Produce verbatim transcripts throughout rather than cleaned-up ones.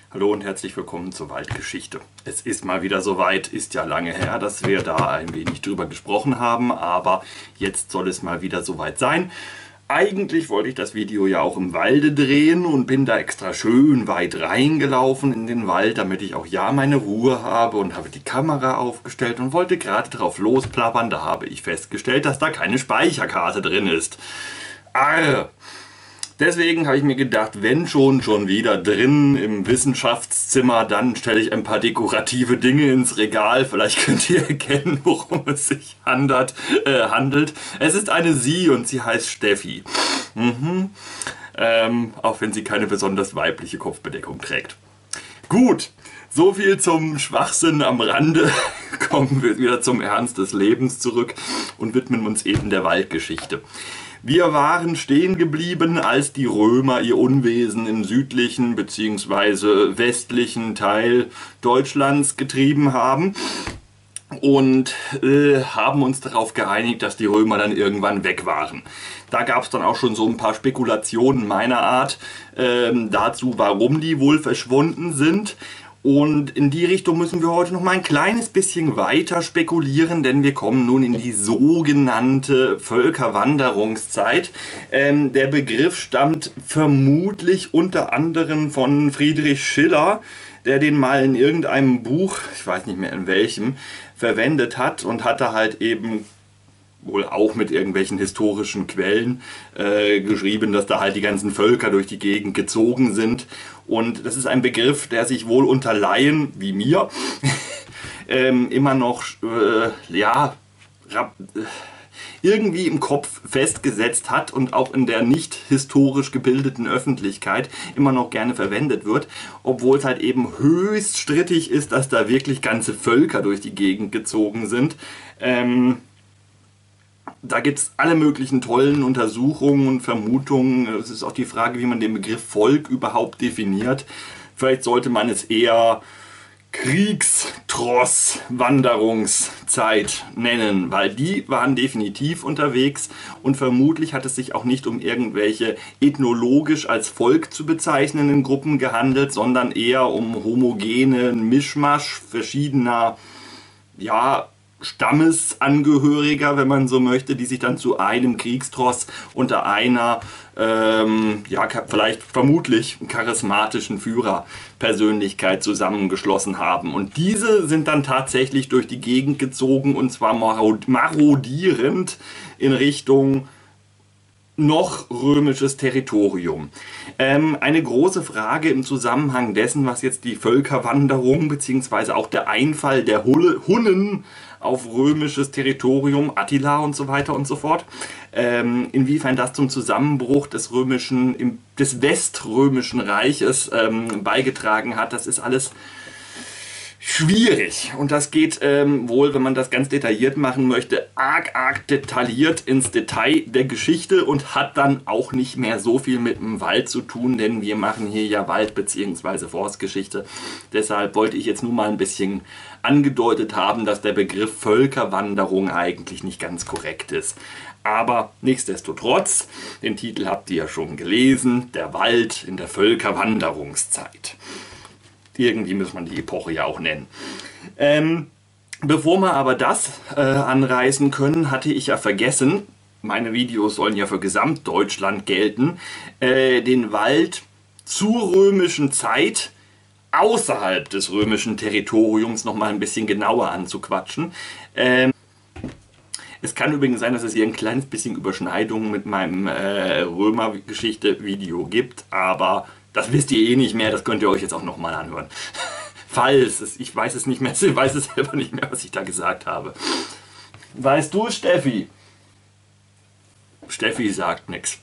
Hallo und herzlich willkommen zur Waldgeschichte. Es ist mal wieder soweit, ist ja lange her, dass wir da ein wenig drüber gesprochen haben, aber jetzt soll es mal wieder soweit sein. Eigentlich wollte ich das Video ja auch im Walde drehen und bin da extra schön weit reingelaufen in den Wald, damit ich auch ja meine Ruhe habe, und habe die Kamera aufgestellt und wollte gerade drauf losplappern. Da habe ich festgestellt, dass da keine Speicherkarte drin ist. Arr! Deswegen habe ich mir gedacht, wenn schon schon wieder drin im Wissenschaftszimmer, dann stelle ich ein paar dekorative Dinge ins Regal. Vielleicht könnt ihr erkennen, worum es sich handelt. Äh, handelt. Es ist eine Sie und sie heißt Steffi. Mhm. Ähm, auch wenn sie keine besonders weibliche Kopfbedeckung trägt. Gut, so viel zum Schwachsinn am Rande. Kommen wir wieder zum Ernst des Lebens zurück und widmen uns eben der Waldgeschichte. Wir waren stehen geblieben, als die Römer ihr Unwesen im südlichen bzw. westlichen Teil Deutschlands getrieben haben und äh, haben uns darauf geeinigt, dass die Römer dann irgendwann weg waren. Da gab es dann auch schon so ein paar Spekulationen meiner Art äh, dazu, warum die wohl verschwunden sind. Und in die Richtung müssen wir heute noch mal ein kleines bisschen weiter spekulieren, denn wir kommen nun in die sogenannte Völkerwanderungszeit. Ähm, der Begriff stammt vermutlich unter anderem von Friedrich Schiller, der den mal in irgendeinem Buch, ich weiß nicht mehr in welchem, verwendet hat und hatte halt eben wohl auch mit irgendwelchen historischen Quellen äh, geschrieben, dass da halt die ganzen Völker durch die Gegend gezogen sind. Und das ist ein Begriff, der sich wohl unter Laien, wie mir, ähm, immer noch äh, ja, irgendwie im Kopf festgesetzt hat und auch in der nicht historisch gebildeten Öffentlichkeit immer noch gerne verwendet wird, obwohl es halt eben höchst strittig ist, dass da wirklich ganze Völker durch die Gegend gezogen sind. Ähm, Da gibt es alle möglichen tollen Untersuchungen und Vermutungen. Es ist auch die Frage, wie man den Begriff Volk überhaupt definiert. Vielleicht sollte man es eher Kriegstross-Wanderungszeit nennen, weil die waren definitiv unterwegs und vermutlich hat es sich auch nicht um irgendwelche ethnologisch als Volk zu bezeichnenden Gruppen gehandelt, sondern eher um homogenen Mischmasch verschiedener, ja, Stammesangehöriger, wenn man so möchte, die sich dann zu einem Kriegstross unter einer, ähm, ja, vielleicht vermutlich charismatischen Führerpersönlichkeit zusammengeschlossen haben. Und diese sind dann tatsächlich durch die Gegend gezogen, und zwar marodierend in Richtung noch römisches Territorium. Ähm, eine große Frage im Zusammenhang dessen, was jetzt die Völkerwanderung bzw. auch der Einfall der Hunnen auf römisches Territorium, Attila und so weiter und so fort, ähm, inwiefern das zum Zusammenbruch des römischen, des weströmischen Reiches ähm, beigetragen hat, das ist alles schwierig, und das geht ähm, wohl, wenn man das ganz detailliert machen möchte, arg, arg detailliert ins Detail der Geschichte und hat dann auch nicht mehr so viel mit dem Wald zu tun, denn wir machen hier ja Wald- bzw. Forstgeschichte. Deshalb wollte ich jetzt nur mal ein bisschen angedeutet haben, dass der Begriff Völkerwanderung eigentlich nicht ganz korrekt ist. Aber nichtsdestotrotz, den Titel habt ihr ja schon gelesen, der Wald in der Völkerwanderungszeit. Irgendwie muss man die Epoche ja auch nennen. Ähm, bevor wir aber das äh, anreißen können, hatte ich ja vergessen, meine Videos sollen ja für Gesamtdeutschland gelten, äh, den Wald zur römischen Zeit außerhalb des römischen Territoriums noch mal ein bisschen genauer anzuquatschen. Ähm, Es kann übrigens sein, dass es hier ein kleines bisschen Überschneidungen mit meinem äh, Römergeschichte-Video gibt, aber das wisst ihr eh nicht mehr, das könnt ihr euch jetzt auch nochmal anhören. Falls, es, ich weiß es nicht mehr, ich weiß es selber nicht mehr, was ich da gesagt habe. Weißt du, Steffi? Steffi sagt nichts.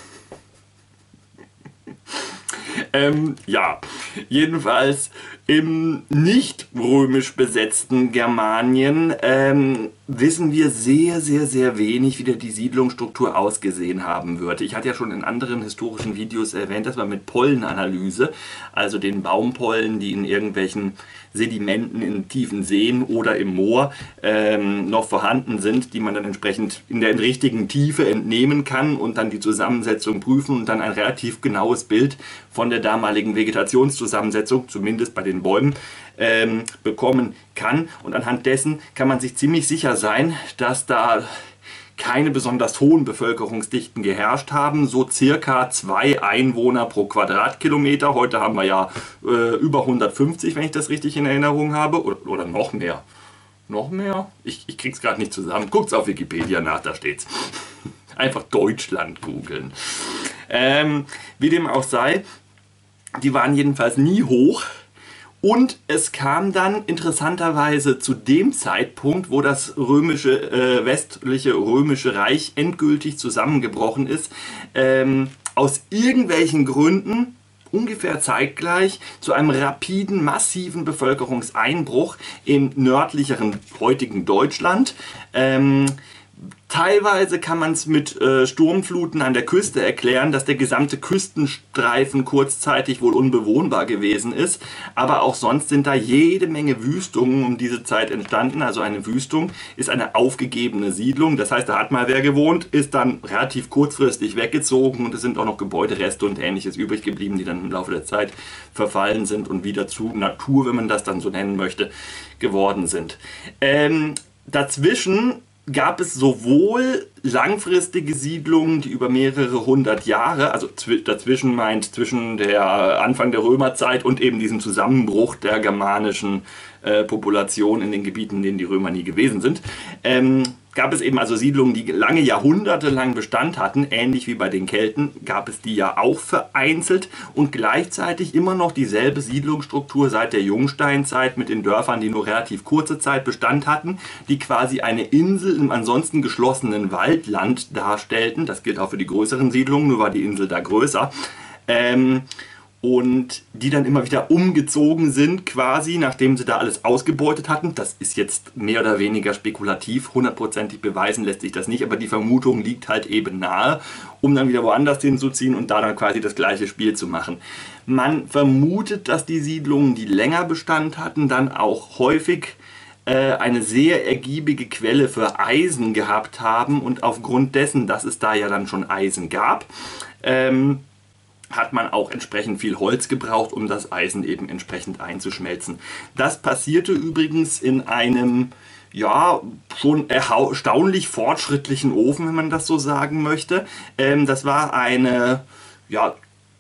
Ähm, ja, jedenfalls im nicht römisch besetzten Germanien ähm, wissen wir sehr, sehr, sehr wenig, wie die Siedlungsstruktur ausgesehen haben wird. Ich hatte ja schon in anderen historischen Videos erwähnt, dass man mit Pollenanalyse, also den Baumpollen, die in irgendwelchen Sedimenten in tiefen Seen oder im Moor ähm, noch vorhanden sind, die man dann entsprechend in der richtigen Tiefe entnehmen kann und dann die Zusammensetzung prüfen und dann ein relativ genaues Bild von der damaligen Vegetationszusammensetzung Zusammensetzung, zumindest bei den Bäumen, ähm, bekommen kann. Und anhand dessen kann man sich ziemlich sicher sein, dass da keine besonders hohen Bevölkerungsdichten geherrscht haben, so circa zwei Einwohner pro Quadratkilometer. Heute haben wir ja äh, über hundertfünfzig, wenn ich das richtig in Erinnerung habe, oder, oder noch mehr. Noch mehr? Ich, ich krieg's gerade nicht zusammen. Guckt's auf Wikipedia nach, da steht's. Einfach Deutschland googeln. Ähm, wie dem auch sei, die waren jedenfalls nie hoch. Und es kam dann interessanterweise zu dem Zeitpunkt, wo das römische, äh, westliche römische Reich endgültig zusammengebrochen ist, ähm, aus irgendwelchen Gründen ungefähr zeitgleich zu einem rapiden, massiven Bevölkerungseinbruch im nördlicheren heutigen Deutschland. Ähm, Teilweise kann man es mit äh, Sturmfluten an der Küste erklären, dass der gesamte Küstenstreifen kurzzeitig wohl unbewohnbar gewesen ist. Aber auch sonst sind da jede Menge Wüstungen um diese Zeit entstanden. Also eine Wüstung ist eine aufgegebene Siedlung. Das heißt, da hat mal wer gewohnt, ist dann relativ kurzfristig weggezogen und es sind auch noch Gebäudereste und Ähnliches übrig geblieben, die dann im Laufe der Zeit verfallen sind und wieder zu Natur, wenn man das dann so nennen möchte, geworden sind. Ähm, dazwischen gab es sowohl langfristige Siedlungen, die über mehrere hundert Jahre, also dazwischen meint zwischen der Anfang der Römerzeit und eben diesem Zusammenbruch der germanischen äh, Population in den Gebieten, in denen die Römer nie gewesen sind, ähm, gab es eben also Siedlungen, die lange Jahrhunderte lang Bestand hatten, ähnlich wie bei den Kelten, gab es die ja auch vereinzelt und gleichzeitig immer noch dieselbe Siedlungsstruktur seit der Jungsteinzeit mit den Dörfern, die nur relativ kurze Zeit Bestand hatten, die quasi eine Insel im ansonsten geschlossenen Waldland darstellten. Das gilt auch für die größeren Siedlungen, nur war die Insel da größer. Ähm, und die dann immer wieder umgezogen sind, quasi, nachdem sie da alles ausgebeutet hatten. Das ist jetzt mehr oder weniger spekulativ, hundertprozentig beweisen lässt sich das nicht, aber die Vermutung liegt halt eben nahe, um dann wieder woanders hinzuziehen und da dann quasi das gleiche Spiel zu machen. Man vermutet, dass die Siedlungen, die länger Bestand hatten, dann auch häufig äh, eine sehr ergiebige Quelle für Eisen gehabt haben und aufgrund dessen, dass es da ja dann schon Eisen gab, ähm, hat man auch entsprechend viel Holz gebraucht, um das Eisen eben entsprechend einzuschmelzen. Das passierte übrigens in einem, ja, schon erstaunlich fortschrittlichen Ofen, wenn man das so sagen möchte. Ähm, das war eine, ja,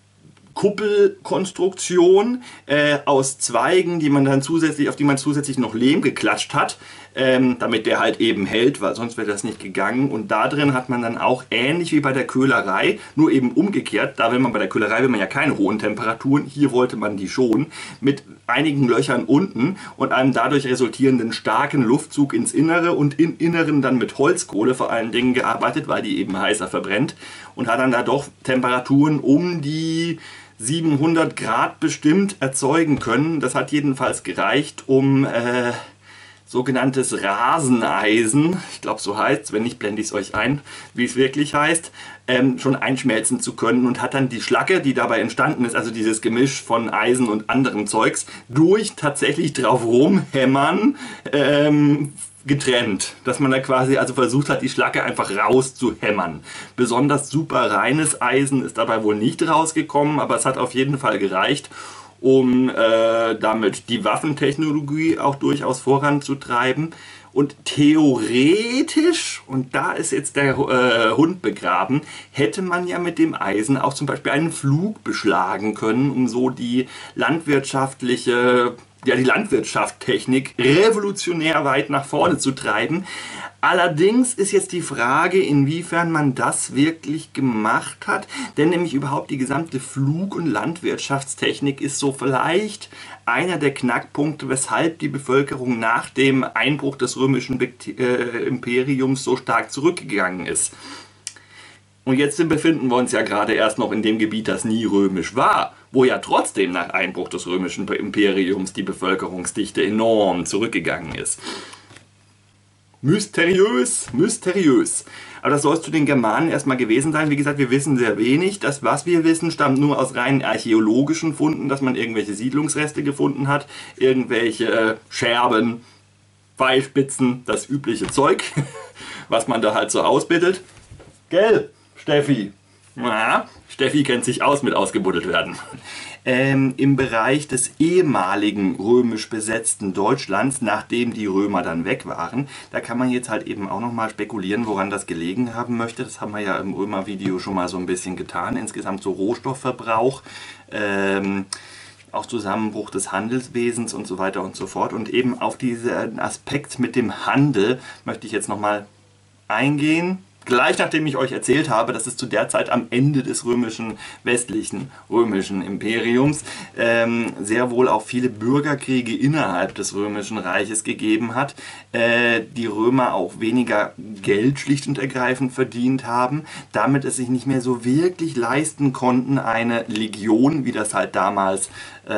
Kuppelkonstruktion äh, aus Zweigen, die man dann zusätzlich, auf die man zusätzlich noch Lehm geklatscht hat, ähm, damit der halt eben hält, weil sonst wäre das nicht gegangen. Und da drin hat man dann auch ähnlich wie bei der Köhlerei, nur eben umgekehrt, da will man bei der Köhlerei will man ja keine hohen Temperaturen, hier wollte man die schon, mit einigen Löchern unten und einem dadurch resultierenden starken Luftzug ins Innere und im Inneren dann mit Holzkohle vor allen Dingen gearbeitet, weil die eben heißer verbrennt und hat dann da doch Temperaturen um die siebenhundert Grad bestimmt erzeugen können. Das hat jedenfalls gereicht, um äh, sogenanntes Raseneisen, ich glaube so heißt es, wenn nicht blende ich es euch ein, wie es wirklich heißt, ähm, schon einschmelzen zu können und hat dann die Schlacke, die dabei entstanden ist, also dieses Gemisch von Eisen und anderem Zeugs, durch tatsächlich drauf rumhämmern, ähm, getrennt, dass man da quasi also versucht hat, die Schlacke einfach rauszuhämmern. Besonders super reines Eisen ist dabei wohl nicht rausgekommen, aber es hat auf jeden Fall gereicht, um äh, damit die Waffentechnologie auch durchaus voranzutreiben. Und theoretisch, und da ist jetzt der äh, Hund begraben, hätte man ja mit dem Eisen auch zum Beispiel einen Flug beschlagen können, um so die landwirtschaftliche ja, die Landwirtschaftstechnik revolutionär weit nach vorne zu treiben. Allerdings ist jetzt die Frage, inwiefern man das wirklich gemacht hat, denn nämlich überhaupt die gesamte Flug- und Landwirtschaftstechnik ist so vielleicht einer der Knackpunkte, weshalb die Bevölkerung nach dem Einbruch des römischen Imperiums so stark zurückgegangen ist. Und jetzt befinden wir uns ja gerade erst noch in dem Gebiet, das nie römisch war, wo ja trotzdem nach Einbruch des römischen Imperiums die Bevölkerungsdichte enorm zurückgegangen ist. Mysteriös, mysteriös. Aber das soll es zu den Germanen erstmal gewesen sein. Wie gesagt, wir wissen sehr wenig. Das, was wir wissen, stammt nur aus rein archäologischen Funden, dass man irgendwelche Siedlungsreste gefunden hat, irgendwelche äh, Scherben, Pfeilspitzen, das übliche Zeug, was man da halt so ausbittet. Gell, Steffi? Ja, Steffi kennt sich aus mit ausgebuddelt werden. ähm, im Bereich des ehemaligen römisch besetzten Deutschlands, nachdem die Römer dann weg waren. Da kann man jetzt halt eben auch nochmal spekulieren, woran das gelegen haben möchte. Das haben wir ja im Römer-Video schon mal so ein bisschen getan. Insgesamt so Rohstoffverbrauch, ähm, auch Zusammenbruch des Handelswesens und so weiter und so fort. Und eben auf diesen Aspekt mit dem Handel möchte ich jetzt nochmal eingehen. Gleich nachdem ich euch erzählt habe, dass es zu der Zeit am Ende des römischen, westlichen römischen Imperiums ähm, sehr wohl auch viele Bürgerkriege innerhalb des römischen Reiches gegeben hat, äh, die Römer auch weniger Geld schlicht und ergreifend verdient haben, damit es sich nicht mehr so wirklich leisten konnten, eine Legion, wie das halt damals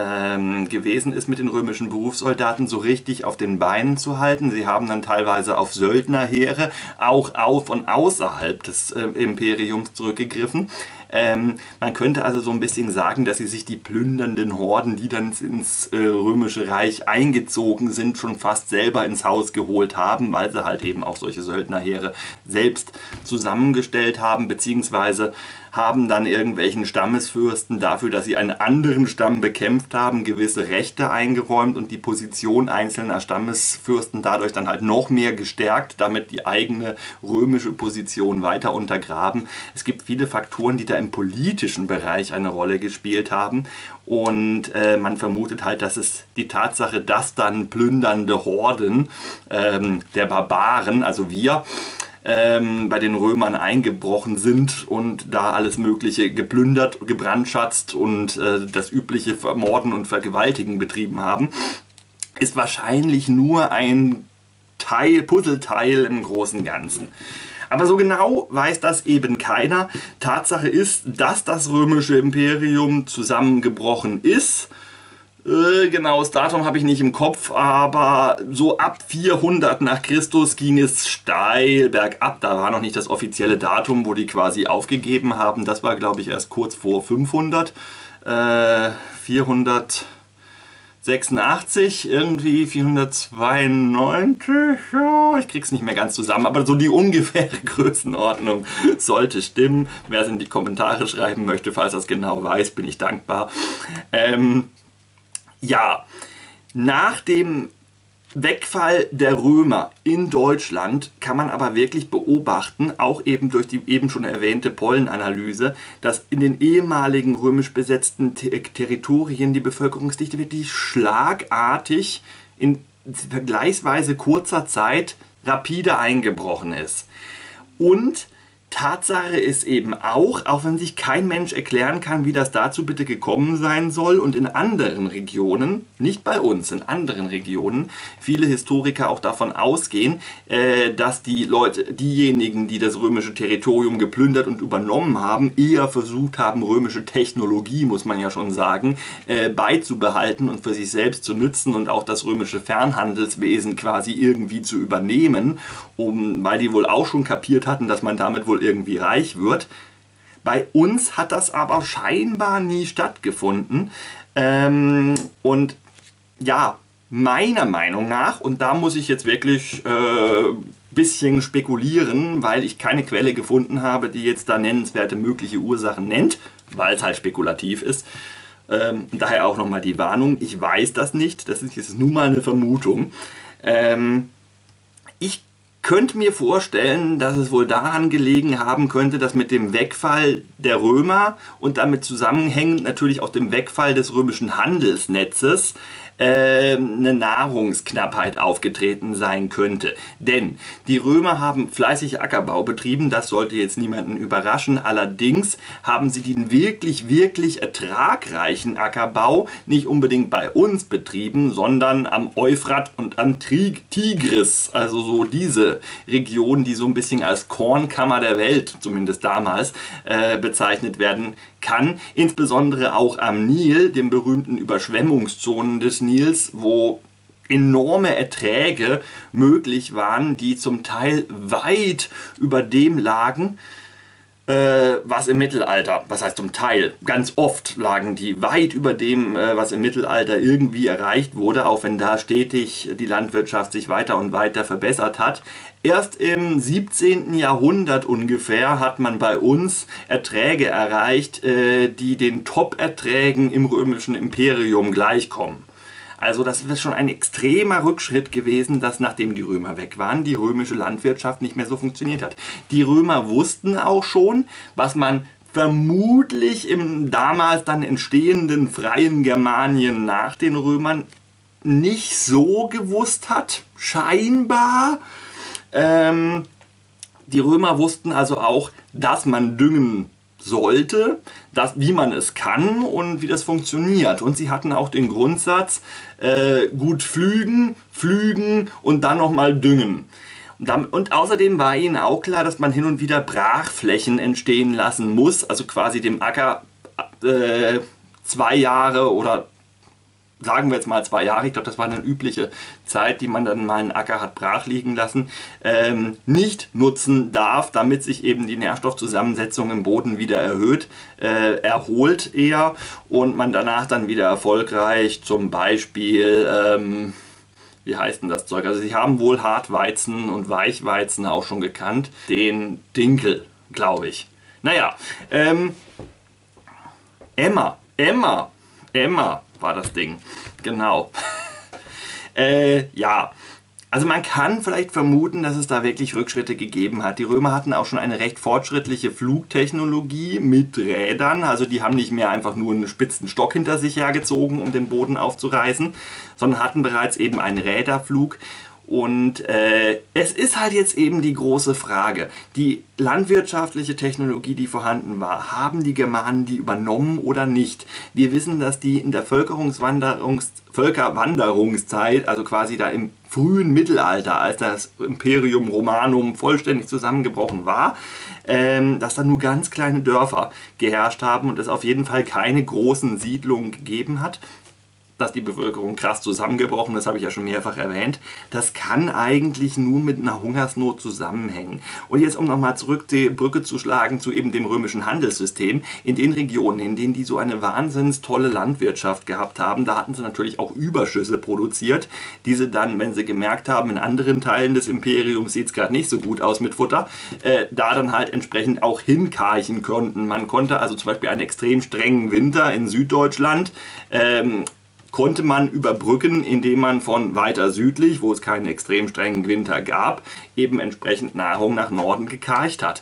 ähm, gewesen ist mit den römischen Berufssoldaten, so richtig auf den Beinen zu halten. Sie haben dann teilweise auf Söldnerheere, auch auf und außerhalb des äh, Imperiums zurückgegriffen. Ähm, man könnte also so ein bisschen sagen, dass sie sich die plündernden Horden, die dann ins äh, Römische Reich eingezogen sind, schon fast selber ins Haus geholt haben, weil sie halt eben auch solche Söldnerheere selbst zusammengestellt haben, beziehungsweise haben dann irgendwelchen Stammesfürsten dafür, dass sie einen anderen Stamm bekämpft haben, gewisse Rechte eingeräumt und die Position einzelner Stammesfürsten dadurch dann halt noch mehr gestärkt, damit die eigene römische Position weiter untergraben. Es gibt viele Faktoren, die da im politischen Bereich eine Rolle gespielt haben, und äh, man vermutet halt, dass es die Tatsache, dass dann plündernde Horden ähm, der Barbaren, also wir, Ähm, bei den Römern eingebrochen sind und da alles Mögliche geplündert, gebrandschatzt und äh, das übliche Vermorden und Vergewaltigen betrieben haben, ist wahrscheinlich nur ein Teil, Puzzleteil im großen Ganzen. Aber so genau weiß das eben keiner. Tatsache ist, dass das römische Imperium zusammengebrochen ist. Genaues Datum habe ich nicht im Kopf, aber so ab vierhundert nach Christus ging es steil bergab. Da war noch nicht das offizielle Datum, wo die quasi aufgegeben haben. Das war, glaube ich, erst kurz vor fünfhundert. Äh, vierhundertsechsundachtzig, irgendwie vierhundertzweiundneunzig. Ja, ich krieg's nicht mehr ganz zusammen, aber so die ungefähre Größenordnung sollte stimmen. Wer es in die Kommentare schreiben möchte, falls er es genau weiß, bin ich dankbar. Ähm, Ja, nach dem Wegfall der Römer in Deutschland kann man aber wirklich beobachten, auch eben durch die eben schon erwähnte Pollenanalyse, dass in den ehemaligen römisch besetzten Territorien die Bevölkerungsdichte wirklich schlagartig in vergleichsweise kurzer Zeit rapide eingebrochen ist. Und Tatsache ist eben auch, auch wenn sich kein Mensch erklären kann, wie das dazu bitte gekommen sein soll, und in anderen Regionen, nicht bei uns, in anderen Regionen, viele Historiker auch davon ausgehen, äh, dass die Leute, diejenigen, die das römische Territorium geplündert und übernommen haben, eher versucht haben, römische Technologie, muss man ja schon sagen, äh, beizubehalten und für sich selbst zu nützen und auch das römische Fernhandelswesen quasi irgendwie zu übernehmen, um, weil die wohl auch schon kapiert hatten, dass man damit wohl irgendwie reich wird. Bei uns hat das aber scheinbar nie stattgefunden. Ähm, und ja, meiner Meinung nach, und da muss ich jetzt wirklich ein äh, bisschen spekulieren, weil ich keine Quelle gefunden habe, die jetzt da nennenswerte mögliche Ursachen nennt, weil es halt spekulativ ist. Ähm, daher auch nochmal die Warnung, ich weiß das nicht, das ist jetzt nur mal eine Vermutung. Ähm, ich könnte mir vorstellen, dass es wohl daran gelegen haben könnte, dass mit dem Wegfall der Römer und damit zusammenhängend natürlich auch dem Wegfall des römischen Handelsnetzes äh, eine Nahrungsknappheit aufgetreten sein könnte. Denn die Römer haben fleißig Ackerbau betrieben, das sollte jetzt niemanden überraschen. Allerdings haben sie den wirklich, wirklich ertragreichen Ackerbau nicht unbedingt bei uns betrieben, sondern am Euphrat und am Tigris, also so diese Region, die so ein bisschen als Kornkammer der Welt, zumindest damals, äh, bezeichnet werden kann. Insbesondere auch am Nil, den berühmten Überschwemmungszonen des Nils, wo enorme Erträge möglich waren, die zum Teil weit über dem lagen, äh, was im Mittelalter, was heißt zum Teil, ganz oft lagen die weit über dem, äh, was im Mittelalter irgendwie erreicht wurde, auch wenn da stetig die Landwirtschaft sich weiter und weiter verbessert hat. Erst im siebzehnten Jahrhundert ungefähr hat man bei uns Erträge erreicht, äh, die den Top-Erträgen im römischen Imperium gleichkommen. Also das ist schon ein extremer Rückschritt gewesen, dass nachdem die Römer weg waren, die römische Landwirtschaft nicht mehr so funktioniert hat. Die Römer wussten auch schon, was man vermutlich im damals dann entstehenden freien Germanien nach den Römern nicht so gewusst hat, scheinbar. Ähm, die Römer wussten also auch, dass man düngen sollte, dass, wie man es kann und wie das funktioniert. Und sie hatten auch den Grundsatz, äh, gut pflügen, pflügen und dann nochmal düngen. Und, damit, und außerdem war ihnen auch klar, dass man hin und wieder Brachflächen entstehen lassen muss, also quasi dem Acker äh, zwei Jahre oder sagen wir jetzt mal zwei Jahre, ich glaube, das war eine übliche Zeit, die man dann mal einen Acker hat brach liegen lassen, ähm, nicht nutzen darf, damit sich eben die Nährstoffzusammensetzung im Boden wieder erhöht, äh, erholt eher und man danach dann wieder erfolgreich zum Beispiel, ähm, wie heißt denn das Zeug? Also sie haben wohl Hartweizen und Weichweizen auch schon gekannt, den Dinkel, glaube ich. Naja, ähm, Emmer, Emmer, Emmer war das Ding. Genau. äh, ja. Also man kann vielleicht vermuten, dass es da wirklich Rückschritte gegeben hat. Die Römer hatten auch schon eine recht fortschrittliche Flugtechnologie mit Rädern. Also die haben nicht mehr einfach nur einen spitzen Stock hinter sich hergezogen, um den Boden aufzureißen, sondern hatten bereits eben einen Räderflug. Und äh, es ist halt jetzt eben die große Frage, die landwirtschaftliche Technologie, die vorhanden war, haben die Germanen die übernommen oder nicht? Wir wissen, dass die in der Völkerungswanderungs Völkerwanderungszeit, also quasi da im frühen Mittelalter, als das Imperium Romanum vollständig zusammengebrochen war, ähm, dass da nur ganz kleine Dörfer geherrscht haben und es auf jeden Fall keine großen Siedlungen gegeben hat. Dass die Bevölkerung krass zusammengebrochen, das habe ich ja schon mehrfach erwähnt, das kann eigentlich nur mit einer Hungersnot zusammenhängen. Und jetzt, um nochmal zurück die Brücke zu schlagen zu eben dem römischen Handelssystem, in den Regionen, in denen die so eine wahnsinns tolle Landwirtschaft gehabt haben, da hatten sie natürlich auch Überschüsse produziert, die sie dann, wenn sie gemerkt haben, in anderen Teilen des Imperiums sieht es gerade nicht so gut aus mit Futter, äh, da dann halt entsprechend auch hinkarchen konnten. Man konnte also zum Beispiel einen extrem strengen Winter in Süddeutschland ähm, konnte man überbrücken, indem man von weiter südlich, wo es keinen extrem strengen Winter gab, eben entsprechend Nahrung nach Norden gekarcht hat.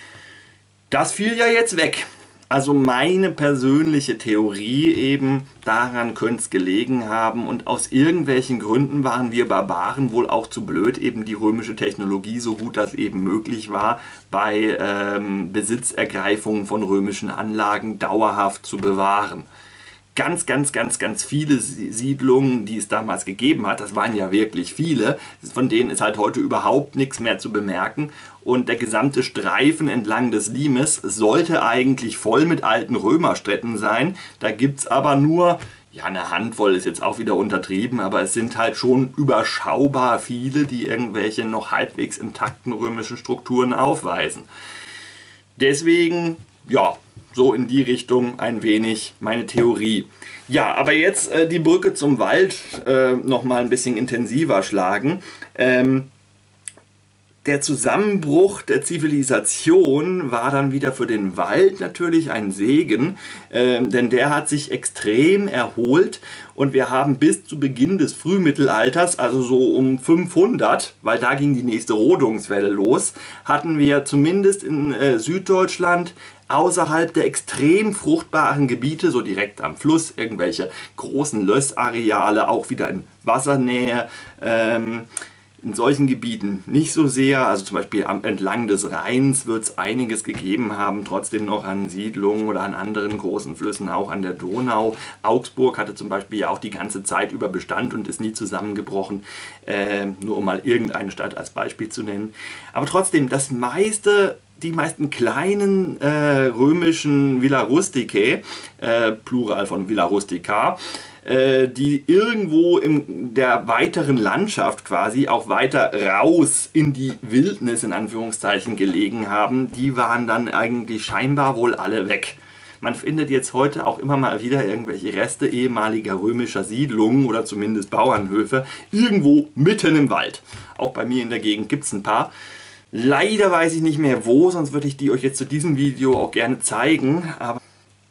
Das fiel ja jetzt weg. Also meine persönliche Theorie eben, daran könnte es gelegen haben und aus irgendwelchen Gründen waren wir Barbaren wohl auch zu blöd, eben die römische Technologie, so gut das eben möglich war, bei ähm, Besitzergreifungen von römischen Anlagen dauerhaft zu bewahren. Ganz, ganz, ganz, ganz viele Siedlungen, die es damals gegeben hat, das waren ja wirklich viele, von denen ist halt heute überhaupt nichts mehr zu bemerken. Und der gesamte Streifen entlang des Limes sollte eigentlich voll mit alten Römerstädten sein. Da gibt es aber nur, ja, eine Handvoll ist jetzt auch wieder untertrieben, aber es sind halt schon überschaubar viele, die irgendwelche noch halbwegs intakten römischen Strukturen aufweisen. Deswegen, ja, so in die Richtung ein wenig meine Theorie. Ja, aber jetzt äh, die Brücke zum Wald äh, noch mal ein bisschen intensiver schlagen. Ähm, der Zusammenbruch der Zivilisation war dann wieder für den Wald natürlich ein Segen, äh, denn der hat sich extrem erholt und wir haben bis zu Beginn des Frühmittelalters, also so um fünfhundert, weil da ging die nächste Rodungswelle los, hatten wir zumindest in äh, Süddeutschland außerhalb der extrem fruchtbaren Gebiete, so direkt am Fluss, irgendwelche großen Lössareale, auch wieder in Wassernähe, ähm, in solchen Gebieten nicht so sehr, also zum Beispiel am, entlang des Rheins wird es einiges gegeben haben, trotzdem noch an Siedlungen oder an anderen großen Flüssen, auch an der Donau. Augsburg hatte zum Beispiel ja auch die ganze Zeit über Bestand und ist nie zusammengebrochen, äh, nur um mal irgendeine Stadt als Beispiel zu nennen. Aber trotzdem, das meiste die meisten kleinen äh, römischen Villa Rusticae, äh, Plural von Villa Rustica, äh, die irgendwo in der weiteren Landschaft quasi auch weiter raus in die Wildnis in Anführungszeichen gelegen haben, die waren dann eigentlich scheinbar wohl alle weg. Man findet jetzt heute auch immer mal wieder irgendwelche Reste ehemaliger römischer Siedlungen oder zumindest Bauernhöfe irgendwo mitten im Wald. Auch bei mir in der Gegend gibt es ein paar. Leider weiß ich nicht mehr wo, sonst würde ich die euch jetzt zu diesem Video auch gerne zeigen. Aber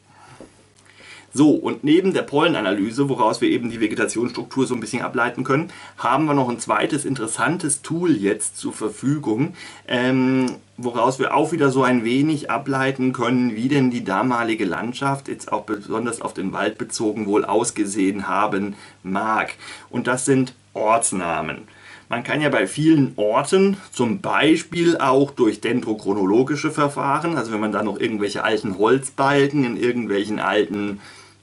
so, und neben der Pollenanalyse, woraus wir eben die Vegetationsstruktur so ein bisschen ableiten können, haben wir noch ein zweites interessantes Tool jetzt zur Verfügung, ähm, woraus wir auch wieder so ein wenig ableiten können, wie denn die damalige Landschaft, jetzt auch besonders auf den Wald bezogen, wohl ausgesehen haben mag. Und das sind Ortsnamen. Man kann ja bei vielen Orten, zum Beispiel auch durch dendrochronologische Verfahren, also wenn man da noch irgendwelche alten Holzbalken in irgendwelchen alten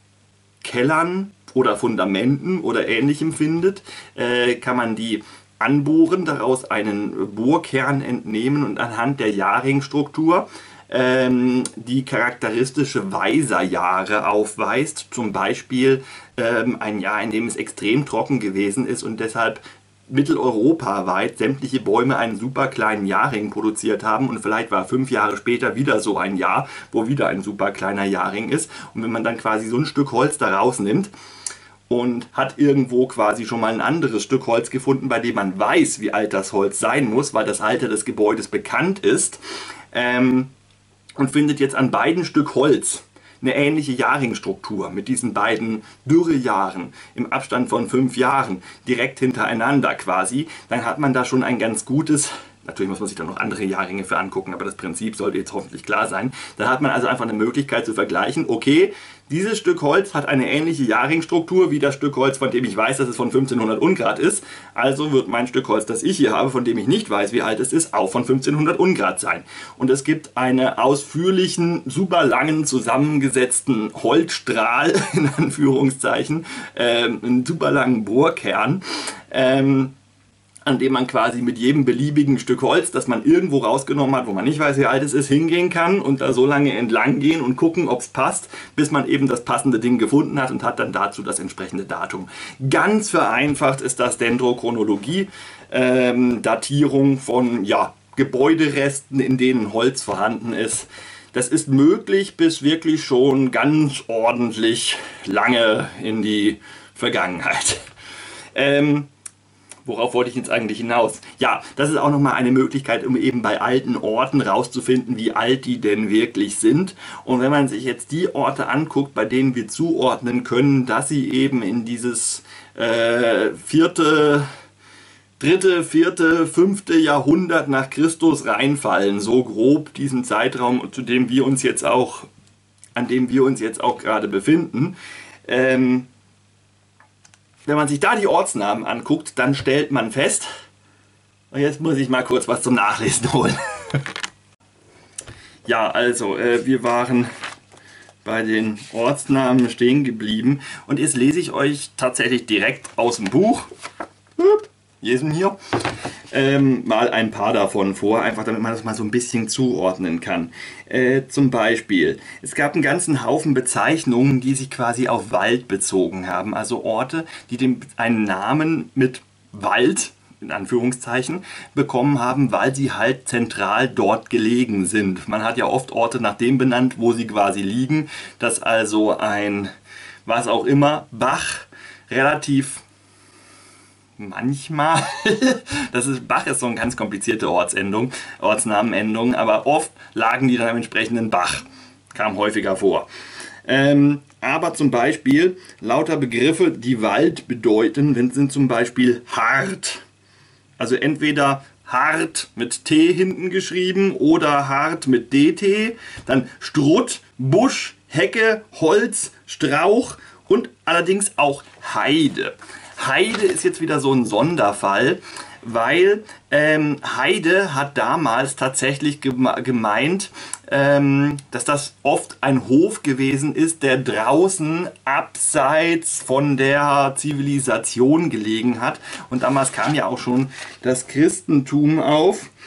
Kellern oder Fundamenten oder Ähnlichem findet, äh, kann man die anbohren, daraus einen Bohrkern entnehmen und anhand der Jahrringstruktur ähm, die charakteristische Weiserjahre aufweist. Zum Beispiel ähm, ein Jahr, in dem es extrem trocken gewesen ist und deshalb mitteleuropaweit sämtliche Bäume einen super kleinen Jahrring produziert haben und vielleicht war fünf Jahre später wieder so ein Jahr, wo wieder ein super kleiner Jahrring ist. Und wenn man dann quasi so ein Stück Holz da rausnimmt und hat irgendwo quasi schon mal ein anderes Stück Holz gefunden, bei dem man weiß, wie alt das Holz sein muss, weil das Alter des Gebäudes bekannt ist, ähm, und findet jetzt an beiden Stück Holz eine ähnliche Jahrringstruktur mit diesen beiden Dürrejahren im Abstand von fünf Jahren direkt hintereinander quasi, dann hat man da schon ein ganz gutes, natürlich muss man sich da noch andere Jahrringe für angucken, aber das Prinzip sollte jetzt hoffentlich klar sein. Dann hat man also einfach eine Möglichkeit zu vergleichen, okay, dieses Stück Holz hat eine ähnliche Jahrringstruktur wie das Stück Holz, von dem ich weiß, dass es von fünfzehnhundert Ungrad ist. Also wird mein Stück Holz, das ich hier habe, von dem ich nicht weiß, wie alt es ist, auch von fünfzehnhundert Ungrad sein. Und es gibt einen ausführlichen, super langen, zusammengesetzten Holzstrahl, in Anführungszeichen, ähm, einen super langen Bohrkern, ähm, an dem man quasi mit jedem beliebigen Stück Holz, das man irgendwo rausgenommen hat, wo man nicht weiß, wie alt es ist, hingehen kann und da so lange entlang gehen und gucken, ob es passt, bis man eben das passende Ding gefunden hat und hat dann dazu das entsprechende Datum. Ganz vereinfacht ist das Dendrochronologie, ähm, Datierung von ja, Gebäuderesten, in denen Holz vorhanden ist. Das ist möglich bis wirklich schon ganz ordentlich lange in die Vergangenheit. Ähm, Worauf wollte ich jetzt eigentlich hinaus? Ja, das ist auch nochmal eine Möglichkeit, um eben bei alten Orten rauszufinden, wie alt die denn wirklich sind. Und wenn man sich jetzt die Orte anguckt, bei denen wir zuordnen können, dass sie eben in dieses äh, vierte, dritte, vierte, fünfte Jahrhundert nach Christus reinfallen, so grob diesen Zeitraum, zu dem wir uns jetzt auch, an dem wir uns jetzt auch gerade befinden, ähm, wenn man sich da die Ortsnamen anguckt, dann stellt man fest, und jetzt muss ich mal kurz was zum Nachlesen holen. Ja, also äh, wir waren bei den Ortsnamen stehen geblieben und jetzt lese ich euch tatsächlich direkt aus dem Buch, diesem hier, ähm, mal ein paar davon vor, einfach damit man das mal so ein bisschen zuordnen kann. Äh, zum Beispiel, es gab einen ganzen Haufen Bezeichnungen, die sich quasi auf Wald bezogen haben, also Orte, die den, einen Namen mit Wald, in Anführungszeichen, bekommen haben, weil sie halt zentral dort gelegen sind. Man hat ja oft Orte nach dem benannt, wo sie quasi liegen, dass also ein, was auch immer, Bach relativ manchmal, das ist, Bach ist so eine ganz komplizierte Ortsendung, Ortsnamenendung, aber oft lagen die dann am entsprechenden Bach, kam häufiger vor. Ähm, aber zum Beispiel lauter Begriffe, die Wald bedeuten, sind zum Beispiel hart, also entweder hart mit T hinten geschrieben oder hart mit D T, dann Strutt, Busch, Hecke, Holz, Strauch und allerdings auch Heide. Heide ist jetzt wieder so ein Sonderfall, weil ähm, Heide hat damals tatsächlich gemeint, ähm, dass das oft ein Hof gewesen ist, der draußen abseits von der Zivilisation gelegen hat. Und damals kam ja auch schon das Christentum auf.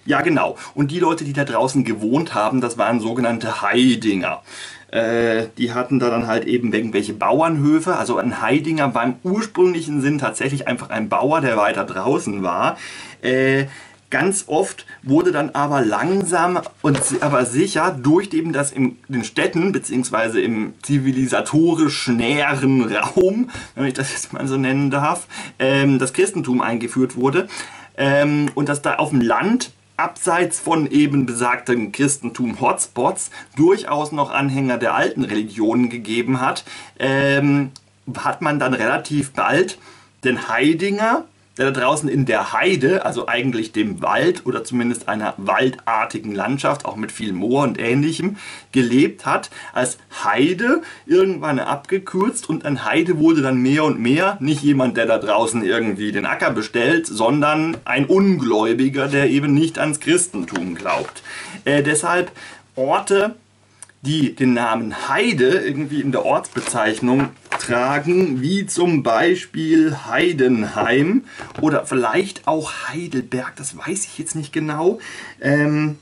Ja, genau. Und die Leute, die da draußen gewohnt haben, das waren sogenannte Heidinger. Äh, die hatten da dann halt eben irgendwelche Bauernhöfe. Also ein Heidinger beim ursprünglichen Sinn tatsächlich einfach ein Bauer, der weiter draußen war. Äh, Ganz oft wurde dann aber langsam und aber sicher durch eben das in den Städten beziehungsweise im zivilisatorisch näheren Raum, wenn ich das jetzt mal so nennen darf, ähm, das Christentum eingeführt wurde ähm, und dass da auf dem Land abseits von eben besagten Christentum-Hotspots durchaus noch Anhänger der alten Religionen gegeben hat, ähm, hat man dann relativ bald den Heidinger, der da draußen in der Heide, also eigentlich dem Wald oder zumindest einer waldartigen Landschaft, auch mit viel Moor und Ähnlichem, gelebt hat, als Heide irgendwann abgekürzt, und ein Heide wurde dann mehr und mehr nicht jemand, der da draußen irgendwie den Acker bestellt, sondern ein Ungläubiger, der eben nicht ans Christentum glaubt. Äh, deshalb Orte, die den Namen Heide irgendwie in der Ortsbezeichnung tragen, wie zum Beispiel Heidenheim oder vielleicht auch Heidelberg, das weiß ich jetzt nicht genau. Ähm,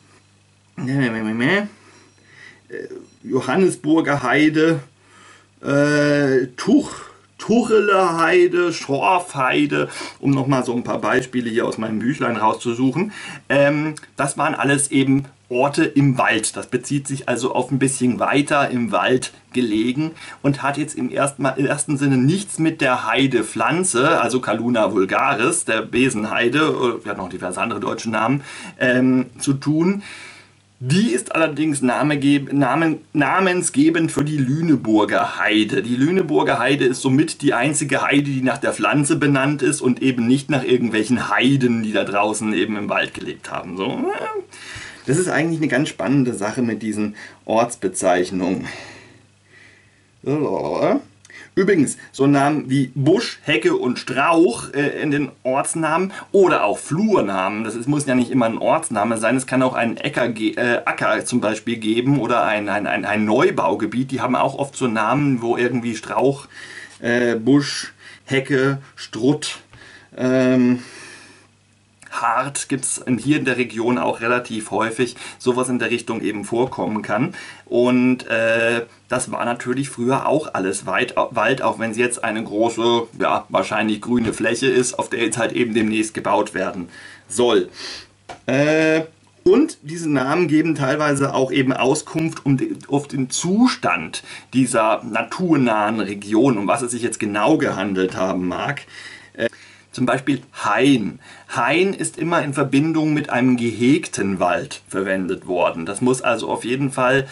äh, Johannesburger Heide, äh, Tuch, Tucheler Heide, Schorfheide, um nochmal so ein paar Beispiele hier aus meinem Büchlein rauszusuchen. Ähm, das waren alles eben Orte im Wald. Das bezieht sich also auf ein bisschen weiter im Wald gelegen und hat jetzt im ersten, im ersten Sinne nichts mit der Heidepflanze, also Calluna vulgaris, der Besenheide, wir hatten noch diverse andere deutsche Namen, ähm, zu tun. Die ist allerdings Namen, namensgebend für die Lüneburger Heide. Die Lüneburger Heide ist somit die einzige Heide, die nach der Pflanze benannt ist und eben nicht nach irgendwelchen Heiden, die da draußen eben im Wald gelebt haben. So. Das ist eigentlich eine ganz spannende Sache mit diesen Ortsbezeichnungen. Übrigens, so Namen wie Busch, Hecke und Strauch äh, in den Ortsnamen oder auch Flurnamen, das ist, muss ja nicht immer ein Ortsname sein, es kann auch einen Äcker, äh, Acker zum Beispiel geben oder ein, ein, ein, ein Neubaugebiet, die haben auch oft so Namen, wo irgendwie Strauch, äh, Busch, Hecke, Strutt, ähm, Hart gibt es hier in der Region auch relativ häufig, sowas in der Richtung eben vorkommen kann. Und äh, das war natürlich früher auch alles Wald, Wald, auch wenn es jetzt eine große, ja, wahrscheinlich grüne Fläche ist, auf der jetzt halt eben demnächst gebaut werden soll. Äh, und diese Namen geben teilweise auch eben Auskunft um den, auf den Zustand dieser naturnahen Region, um was es sich jetzt genau gehandelt haben mag. Äh, Zum Beispiel Hain. Hain ist immer in Verbindung mit einem gehegten Wald verwendet worden. Das muss also auf jeden Fall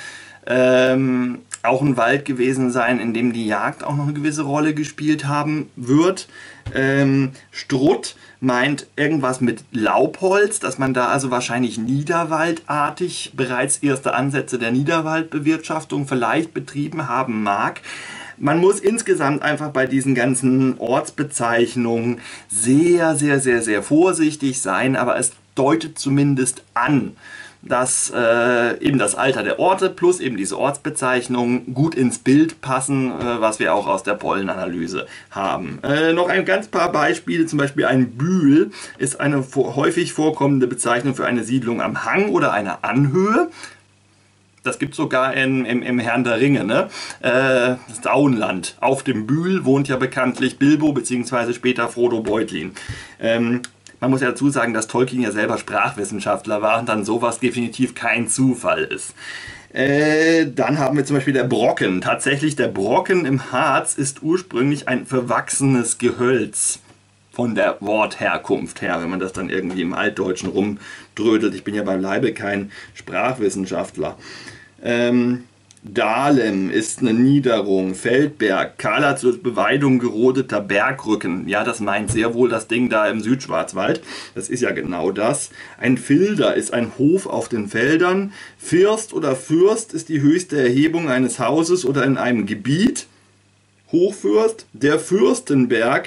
ähm, auch ein Wald gewesen sein, in dem die Jagd auch noch eine gewisse Rolle gespielt haben wird. Ähm, Strutt meint irgendwas mit Laubholz, dass man da also wahrscheinlich niederwaldartig bereits erste Ansätze der Niederwaldbewirtschaftung vielleicht betrieben haben mag. Man muss insgesamt einfach bei diesen ganzen Ortsbezeichnungen sehr, sehr, sehr, sehr vorsichtig sein, aber es deutet zumindest an, dass äh, eben das Alter der Orte plus eben diese Ortsbezeichnungen gut ins Bild passen, äh, was wir auch aus der Pollenanalyse haben. Äh, noch ein ganz paar Beispiele, zum Beispiel ein Bühl ist eine vor, häufig vorkommende Bezeichnung für eine Siedlung am Hang oder einer Anhöhe. Das gibt es sogar in, im, im Herrn der Ringe, ne? Äh, das Auenland. Auf dem Bühl wohnt ja bekanntlich Bilbo bzw. später Frodo Beutlin. Ähm, man muss ja dazu sagen, dass Tolkien ja selber Sprachwissenschaftler war und dann sowas definitiv kein Zufall ist. Äh, dann haben wir zum Beispiel der Brocken. Tatsächlich, der Brocken im Harz ist ursprünglich ein verwachsenes Gehölz. Von der Wortherkunft her, wenn man das dann irgendwie im Altdeutschen rumdrödelt. Ich bin ja beileibe kein Sprachwissenschaftler. Ähm, Dahlem ist eine Niederung. Feldberg, kahler zur Beweidung gerodeter Bergrücken. Ja, das meint sehr wohl das Ding da im Südschwarzwald. Das ist ja genau das. Ein Filder ist ein Hof auf den Feldern. First oder Fürst ist die höchste Erhebung eines Hauses oder in einem Gebiet. Hochfürst, der Fürstenberg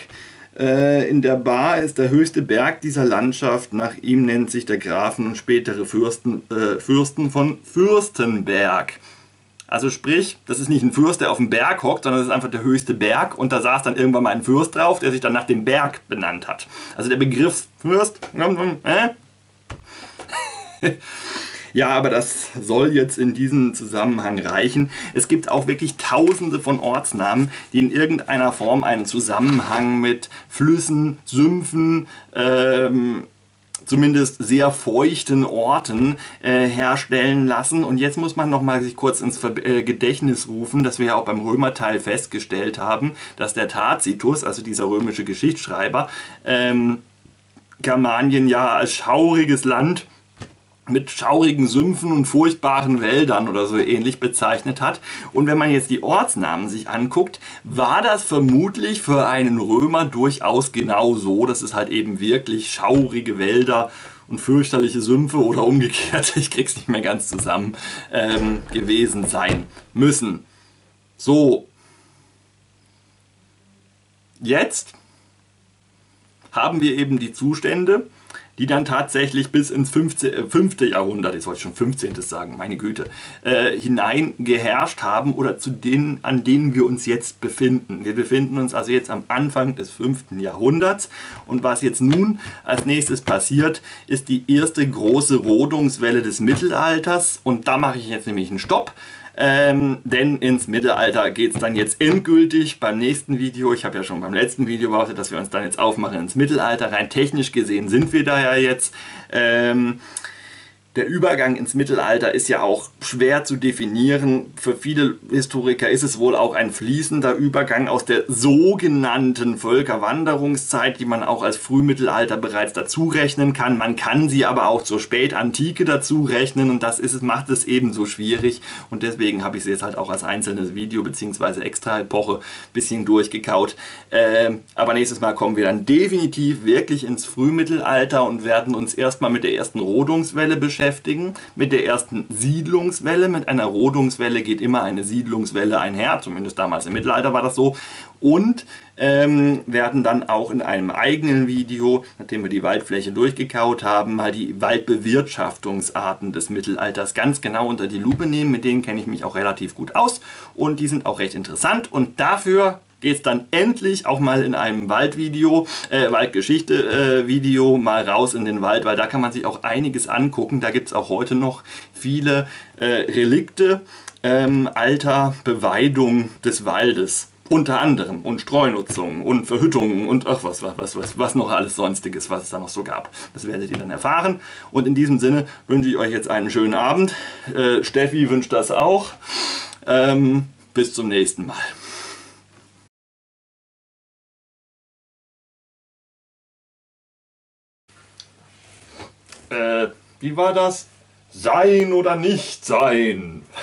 in der Bar ist der höchste Berg dieser Landschaft. Nach ihm nennt sich der Grafen und spätere Fürsten, äh, Fürsten von Fürstenberg. Also sprich, das ist nicht ein Fürst, der auf dem Berg hockt, sondern das ist einfach der höchste Berg und da saß dann irgendwann mal ein Fürst drauf, der sich dann nach dem Berg benannt hat. Also der Begriff Fürst, äh, Ja, aber das soll jetzt in diesem Zusammenhang reichen. Es gibt auch wirklich tausende von Ortsnamen, die in irgendeiner Form einen Zusammenhang mit Flüssen, Sümpfen, ähm, zumindest sehr feuchten Orten äh, herstellen lassen. Und jetzt muss man noch mal sich kurz ins Ver äh, Gedächtnis rufen, dass wir ja auch beim Römerteil festgestellt haben, dass der Tacitus, also dieser römische Geschichtsschreiber, ähm, Germanien ja als schauriges Land mit schaurigen Sümpfen und furchtbaren Wäldern oder so ähnlich bezeichnet hat. Und wenn man jetzt die Ortsnamen sich anguckt, war das vermutlich für einen Römer durchaus genau so, dass es halt eben wirklich schaurige Wälder und fürchterliche Sümpfe oder umgekehrt, ich krieg's nicht mehr ganz zusammen, ähm, gewesen sein müssen. So, jetzt haben wir eben die Zustände, die dann tatsächlich bis ins fünfte Jahrhundert, ich wollte schon fünfzehnten sagen, meine Güte, äh, hinein geherrscht haben oder zu denen, an denen wir uns jetzt befinden. Wir befinden uns also jetzt am Anfang des fünften Jahrhunderts und was jetzt nun als nächstes passiert, ist die erste große Rodungswelle des Mittelalters und da mache ich jetzt nämlich einen Stopp. Ähm, denn ins Mittelalter geht es dann jetzt endgültig beim nächsten Video. Ich habe ja schon beim letzten Video behauptet, dass wir uns dann jetzt aufmachen ins Mittelalter. Rein technisch gesehen sind wir da ja jetzt. Ähm, Der Übergang ins Mittelalter ist ja auch schwer zu definieren. Für viele Historiker ist es wohl auch ein fließender Übergang aus der sogenannten Völkerwanderungszeit, die man auch als Frühmittelalter bereits dazu rechnen kann. Man kann sie aber auch zur Spätantike dazu rechnen und das ist, macht es ebenso schwierig. Und deswegen habe ich sie jetzt halt auch als einzelnes Video bzw. extra Epoche ein bisschen durchgekaut. Äh, aber nächstes Mal kommen wir dann definitiv wirklich ins Frühmittelalter und werden uns erstmal mit der ersten Rodungswelle beschäftigen. Mit der ersten Siedlungswelle. Mit einer Rodungswelle geht immer eine Siedlungswelle einher, zumindest damals im Mittelalter war das so. Und ähm, werden dann auch in einem eigenen Video, nachdem wir die Waldfläche durchgekaut haben, mal die Waldbewirtschaftungsarten des Mittelalters ganz genau unter die Lupe nehmen. Mit denen kenne ich mich auch relativ gut aus und die sind auch recht interessant und dafür geht es dann endlich auch mal in einem Waldvideo, äh, Waldgeschichte-Video äh, mal raus in den Wald, weil da kann man sich auch einiges angucken. Da gibt es auch heute noch viele äh, Relikte ähm, alter Beweidung des Waldes. Unter anderem und Streunutzung und Verhüttungen und ach was, was, was, was noch alles sonstiges, was es da noch so gab. Das werdet ihr dann erfahren. Und in diesem Sinne wünsche ich euch jetzt einen schönen Abend. Äh, Steffi wünscht das auch. Ähm, bis zum nächsten Mal. Äh, wie war das? Sein oder nicht sein?